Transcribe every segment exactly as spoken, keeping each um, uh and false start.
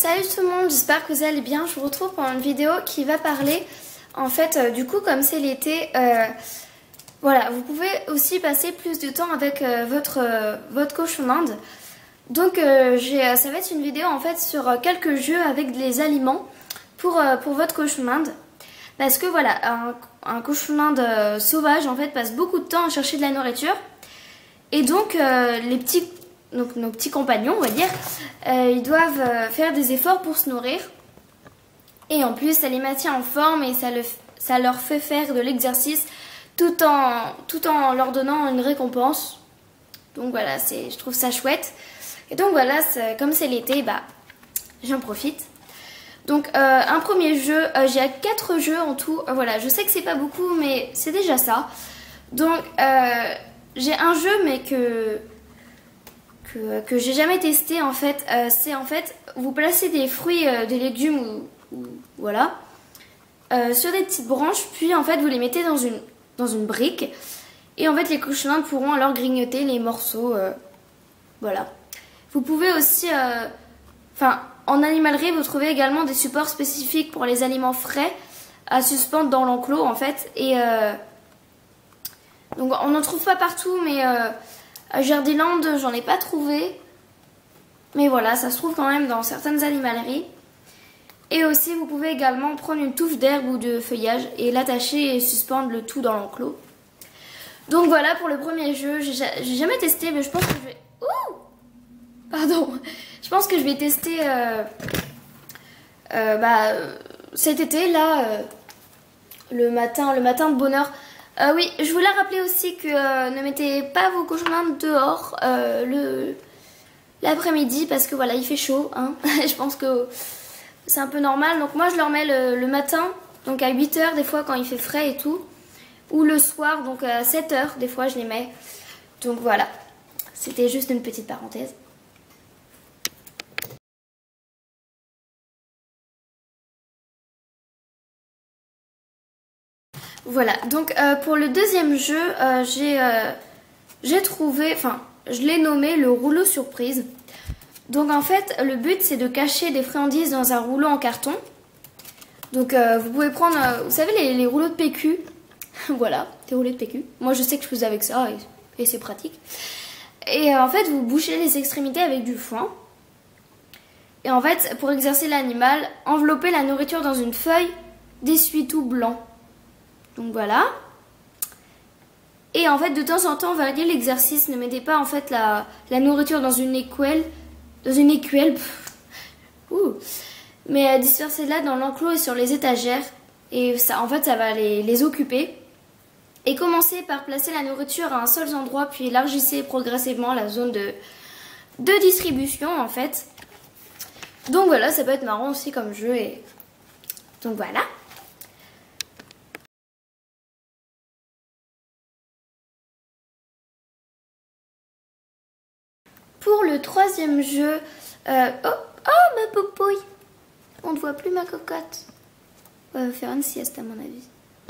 Salut tout le monde, j'espère que vous allez bien. Je vous retrouve pour une vidéo qui va parler, en fait, euh, du coup, comme c'est l'été, euh, voilà, vous pouvez aussi passer plus de temps avec euh, votre, euh, votre cochon d'Inde. Donc, euh, j'ai, ça va être une vidéo, en fait, sur euh, quelques jeux avec des aliments pour, euh, pour votre cochon d'Inde. Parce que, voilà, un, un cochon d'Inde euh, sauvage, en fait, passe beaucoup de temps à chercher de la nourriture. Et donc, euh, les petits... Donc nos petits compagnons, on va dire, euh, ils doivent euh, faire des efforts pour se nourrir. Et en plus, ça les maintient en forme et ça, le, ça leur fait faire de l'exercice tout en, tout en leur donnant une récompense. Donc voilà, je trouve ça chouette. Et donc voilà, comme c'est l'été, bah, j'en profite. Donc euh, un premier jeu, euh, j'ai quatre jeux en tout. Euh, voilà, je sais que c'est pas beaucoup, mais c'est déjà ça. Donc euh, j'ai un jeu, mais que... que, que j'ai jamais testé en fait, euh, c'est en fait vous placez des fruits, euh, des légumes ou, ou voilà euh, sur des petites branches, puis en fait vous les mettez dans une, dans une brique et en fait les cochons d'Inde pourront alors grignoter les morceaux, euh, voilà. Vous pouvez aussi, enfin euh, en animalerie vous trouvez également des supports spécifiques pour les aliments frais à suspendre dans l'enclos en fait et euh, donc on n'en trouve pas partout mais euh, à Jardiland, j'en ai pas trouvé. Mais voilà, ça se trouve quand même dans certaines animaleries. Et aussi, vous pouvez également prendre une touffe d'herbe ou de feuillage et l'attacher et suspendre le tout dans l'enclos. Donc voilà pour le premier jeu. J'ai jamais testé, mais je pense que je vais... Ouh, pardon. Je pense que je vais tester euh, euh, bah, cet été, là, euh, le matin, le matin de bonheur. Euh, oui, je voulais rappeler aussi que euh, ne mettez pas vos cochons d'Inde dehors euh, le l'après-midi parce que voilà, il fait chaud. Hein. Je pense que c'est un peu normal. Donc moi, je leur mets le, le matin, donc à huit heures des fois quand il fait frais et tout. Ou le soir, donc à sept heures des fois je les mets. Donc voilà, c'était juste une petite parenthèse. Voilà, donc euh, pour le deuxième jeu, euh, j'ai euh, j'ai trouvé, enfin, je l'ai nommé le rouleau surprise. Donc en fait, le but c'est de cacher des friandises dans un rouleau en carton. Donc euh, vous pouvez prendre, euh, vous savez les, les rouleaux de P Q, voilà, des rouleaux de P Q. Moi je sais que je faisais avec ça et, et c'est pratique. Et euh, en fait, vous bouchez les extrémités avec du foin. Et en fait, pour exercer l'animal, enveloppez la nourriture dans une feuille d'essuie-tout blanc. Donc voilà. Et en fait, de temps en temps, variez l'exercice. Ne mettez pas en fait la, la nourriture dans une écuelle. Dans une écuelle. Ouh. Mais dispersez-la dans l'enclos et sur les étagères. Et ça, en fait, ça va les, les occuper. Et commencez par placer la nourriture à un seul endroit, puis élargissez progressivement la zone de, de distribution en fait. Donc voilà, ça peut être marrant aussi comme jeu. Et... donc voilà. Pour le troisième jeu, euh, oh, oh ma popouille, on ne voit plus ma cocotte. On va faire une sieste à mon avis.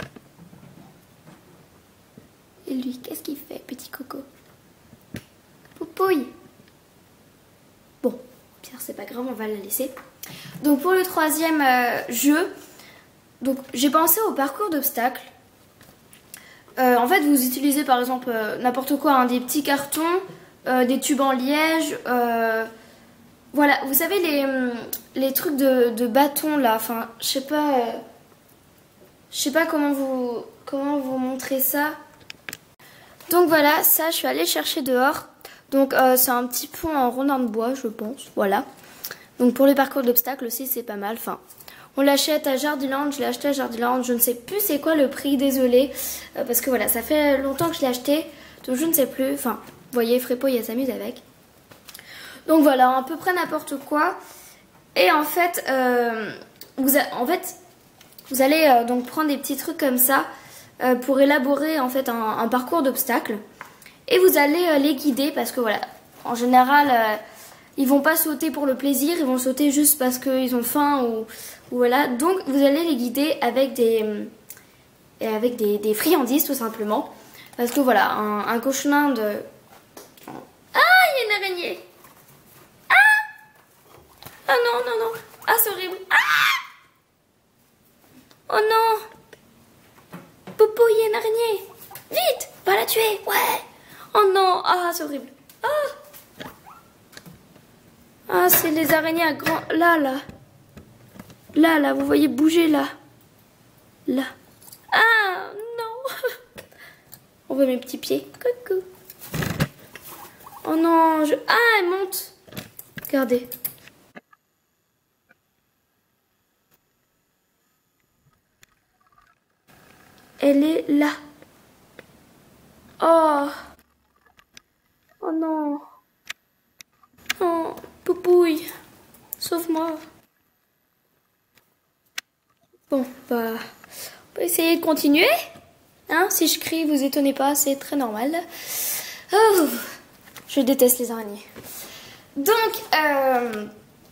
Et lui, qu'est-ce qu'il fait, petit coco? Popouille. Bon, Pierre, c'est pas grave, on va la laisser. Donc pour le troisième euh, jeu, donc j'ai pensé au parcours d'obstacles. Euh, en fait, vous utilisez par exemple euh, n'importe quoi, hein, des petits cartons. Euh, des tubes en liège, euh, voilà, vous savez les, les trucs de, de bâton là, enfin, je sais pas, euh, je sais pas comment vous, comment vous montrer ça. Donc voilà, ça je suis allée chercher dehors, donc euh, c'est un petit pont en rondin de bois je pense, voilà. Donc pour les parcours d'obstacles aussi c'est pas mal, enfin, on l'achète à Jardiland, je l'ai acheté à Jardiland, je ne sais plus c'est quoi le prix, désolé, euh, parce que voilà, ça fait longtemps que je l'ai acheté, donc je ne sais plus, enfin... Vous voyez, Frépouille, elle s'amuse avec. Donc voilà, à peu près n'importe quoi. Et en fait, euh, vous, a, en fait, vous allez euh, donc prendre des petits trucs comme ça euh, pour élaborer en fait un, un parcours d'obstacles. Et vous allez euh, les guider parce que voilà, en général, euh, ils vont pas sauter pour le plaisir, ils vont sauter juste parce qu'ils ont faim ou, ou voilà. Donc vous allez les guider avec des, euh, avec des, des friandises tout simplement. Parce que voilà, un, un cochon d'Inde... Ah, il y a une araignée. Ah, Ah non, non, non. Ah, c'est horrible. Ah! Oh non. Popo, il y a une araignée. Vite, va la tuer. Ouais. Oh non. Ah, c'est horrible. Ah. Ah, c'est les araignées à grand... Là, là. Là, là, vous voyez bouger là. Là. Ah, non. On voit mes petits pieds. Coucou. Oh non, je... Ah, elle monte. Regardez. Elle est là. Oh. Oh non. Oh, Poupouille. Sauve-moi. Bon, bah... On va essayer de continuer. Hein, si je crie, vous étonnez pas, c'est très normal. Oh, je déteste les araignées. Donc, euh...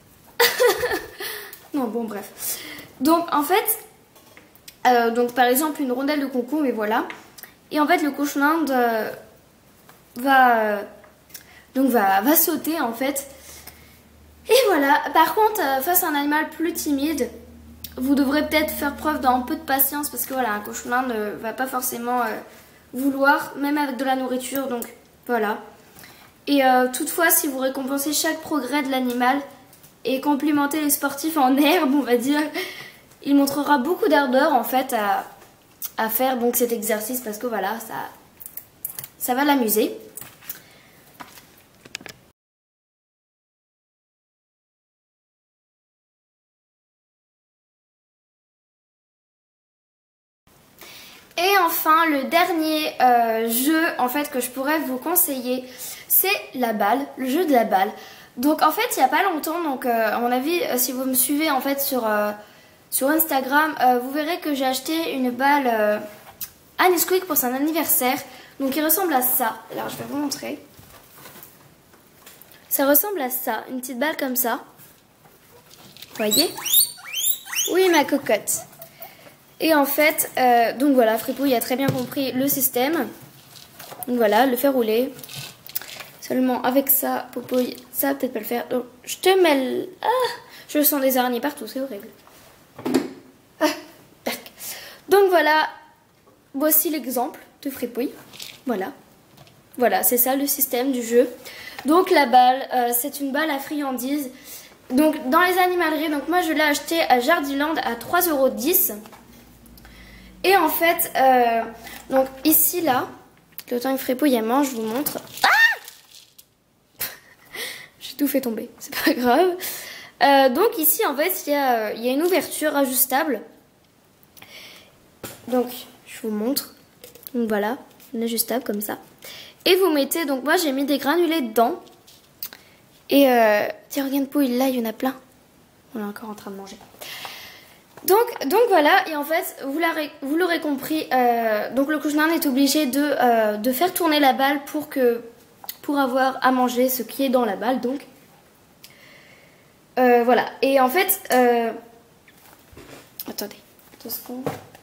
non, bon, bref. Donc, en fait, euh, donc par exemple, une rondelle de concombre, et voilà. Et en fait, le cochon d'Inde euh, va, euh, donc va, va sauter, en fait. Et voilà. Par contre, euh, face à un animal plus timide, vous devrez peut-être faire preuve d'un peu de patience, parce que voilà, un cochon d'Inde ne va pas forcément euh, vouloir, même avec de la nourriture, donc voilà. Et euh, toutefois, si vous récompensez chaque progrès de l'animal et complimentez les sportifs en herbe, on va dire, il montrera beaucoup d'ardeur en fait à, à faire donc cet exercice, parce que voilà, ça, ça va l'amuser. Et enfin, le dernier euh, jeu en fait que je pourrais vous conseiller, c'est la balle, le jeu de la balle. Donc en fait, il n'y a pas longtemps, donc euh, à mon avis, si vous me suivez en fait sur, euh, sur Instagram, euh, vous verrez que j'ai acheté une balle euh, à Nesquik pour son anniversaire. Donc il ressemble à ça. Alors je vais vous montrer. Ça ressemble à ça, une petite balle comme ça. Vous voyez? Oui, ma cocotte. Et en fait, euh, donc voilà, Fripouille a très bien compris le système. Donc voilà, le faire rouler. Seulement avec ça, Popouille, ça va peut-être pas le faire. Donc je te mêle. Ah, je sens des araignées partout, c'est horrible. Ah, tac. Donc voilà, voici l'exemple de Fripouille. Voilà. Voilà, c'est ça le système du jeu. Donc la balle, euh, c'est une balle à friandises. Donc dans les animaleries, donc moi je l'ai acheté à Jardiland à trois euros dix. Et en fait, euh, donc ici, là, le temps que Fripouille elle mange, je vous montre. Ah, j'ai tout fait tomber, c'est pas grave. Euh, donc ici, en fait, il y a, il y a une ouverture ajustable. Donc, je vous montre. Donc voilà, une ajustable comme ça. Et vous mettez, donc moi j'ai mis des granulés dedans. Et euh, tiens, regarde Pouille, là, il y en a plein. On est encore en train de manger. Donc, donc voilà, et en fait, vous l'aurez compris, euh, donc le cochon d'Inde est obligé de, euh, de faire tourner la balle pour, que, pour avoir à manger ce qui est dans la balle, donc. Euh, voilà, et en fait, euh, attendez, deux secondes.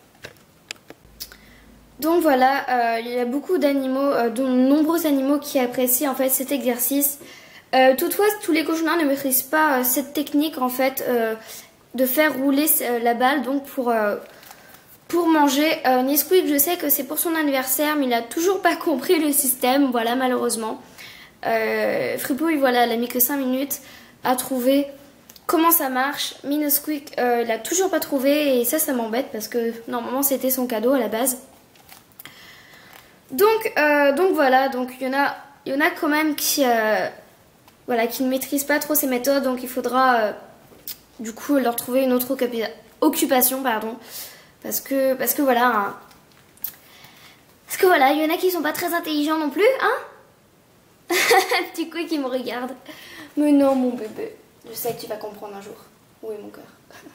Donc voilà, euh, il y a beaucoup d'animaux, euh, de nombreux animaux qui apprécient en fait cet exercice. Euh, toutefois, tous les cochons d'Inde ne maîtrisent pas euh, cette technique en fait. Euh, de faire rouler la balle donc pour, euh, pour manger. Euh, Nesquik, je sais que c'est pour son anniversaire, mais il n'a toujours pas compris le système, voilà, malheureusement. Euh, Fripouille, voilà, elle a mis que cinq minutes à trouver comment ça marche. Mais Nesquik, euh, il n'a toujours pas trouvé, et ça, ça m'embête parce que normalement c'était son cadeau à la base. Donc, euh, donc voilà, donc il y en a, il y en a quand même qui, euh, voilà, qui ne maîtrisent pas trop ces méthodes, donc il faudra... Euh, du coup leur trouver une autre occupation, pardon, parce que parce que voilà hein. Parce que voilà, il y en a qui sont pas très intelligents non plus, hein. Petit coup qui me regarde. Mais non mon bébé, je sais que tu vas comprendre un jour. Où est mon cœur?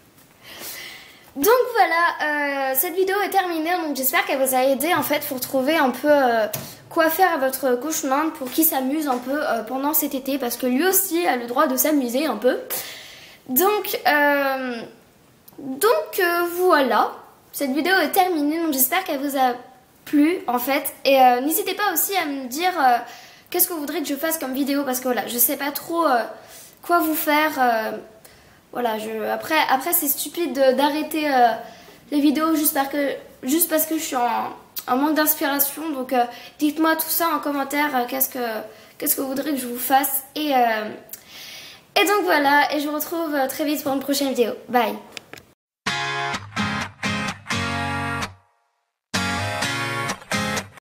Donc voilà, euh, cette vidéo est terminée, donc j'espère qu'elle vous a aidé en fait pour trouver un peu euh, quoi faire à votre cochon d'Inde pour qu'il s'amuse un peu euh, pendant cet été, parce que lui aussi a le droit de s'amuser un peu. Donc, euh, donc euh, voilà, cette vidéo est terminée, donc j'espère qu'elle vous a plu en fait. Et euh, n'hésitez pas aussi à me dire euh, qu'est-ce que vous voudrez que je fasse comme vidéo, parce que voilà, je sais pas trop euh, quoi vous faire. Euh, voilà, je, après, après c'est stupide d'arrêter euh, les vidéos juste parce que, juste parce que je suis en, en manque d'inspiration. Donc euh, dites-moi tout ça en commentaire, euh, qu'est-ce que, qu'est-ce que vous voudrez que je vous fasse. Et, euh, et donc voilà, et je vous retrouve très vite pour une prochaine vidéo. Bye!